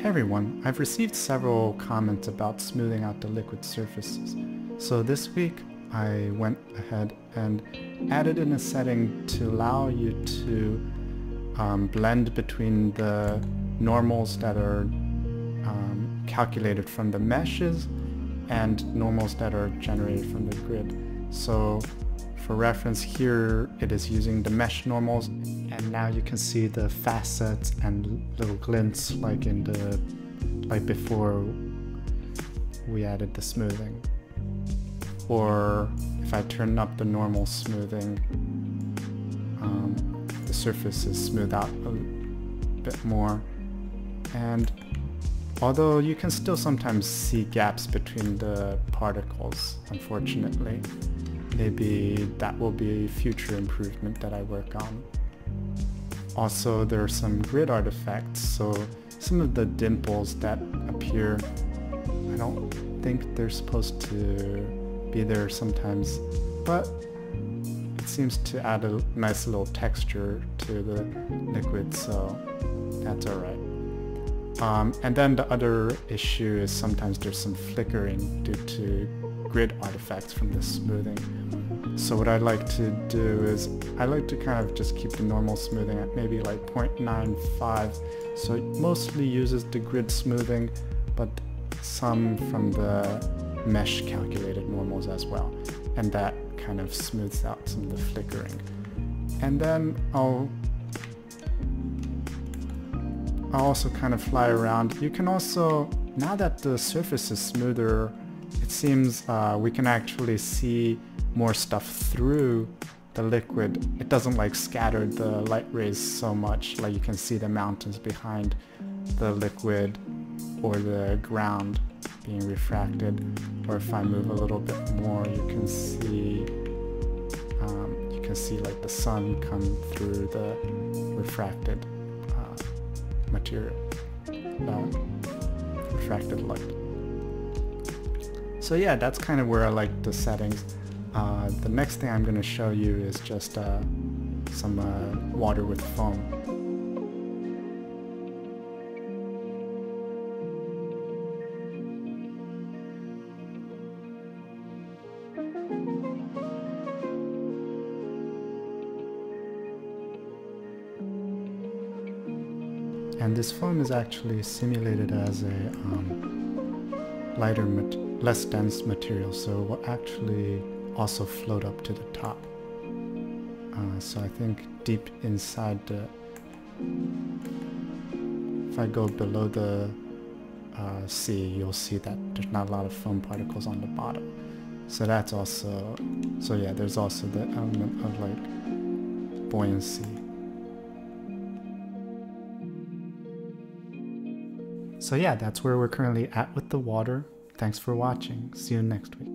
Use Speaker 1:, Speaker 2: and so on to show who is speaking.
Speaker 1: Hey everyone, I've received several comments about smoothing out the liquid surfaces. So this week I went ahead and added in a setting to allow you to blend between the normals that are calculated from the meshes and normals that are generated from the grid. So for reference here it is using the mesh normals, and now you can see the facets and little glints like before we added the smoothing. Or if I turn up the normal smoothing, the surface is smoothed out a bit more. And although you can still sometimes see gaps between the particles, unfortunately. Maybe that will be a future improvement that I work on. Also, there are some grid artifacts, so some of the dimples that appear, I don't think they're supposed to be there sometimes, but it seems to add a nice little texture to the liquid, so that's alright. And then the other issue is sometimes there's some flickering due to grid artifacts from the smoothing. So what I like to do is I like to kind of just keep the normal smoothing at maybe like 0.95. So it mostly uses the grid smoothing, but some from the mesh calculated normals as well. And that kind of smooths out some of the flickering. And then I'll also kind of fly around. You can also, now that the surface is smoother, it seems we can actually see more stuff through the liquid. It doesn't like scatter the light rays so much, like you can see the mountains behind the liquid or the ground being refracted. Or if I move a little bit more, you can see like the sun come through the refracted material, refracted light. So yeah, that's kind of where I like the settings. The next thing I'm going to show you is just some water with foam. And this foam is actually simulated as a lighter, less dense material, so it will actually also float up to the top. So I think deep inside if I go below the sea, you'll see that there's not a lot of foam particles on the bottom. So that's also, so yeah, there's also the element of like buoyancy. So yeah, that's where we're currently at with the water. Thanks for watching. See you next week.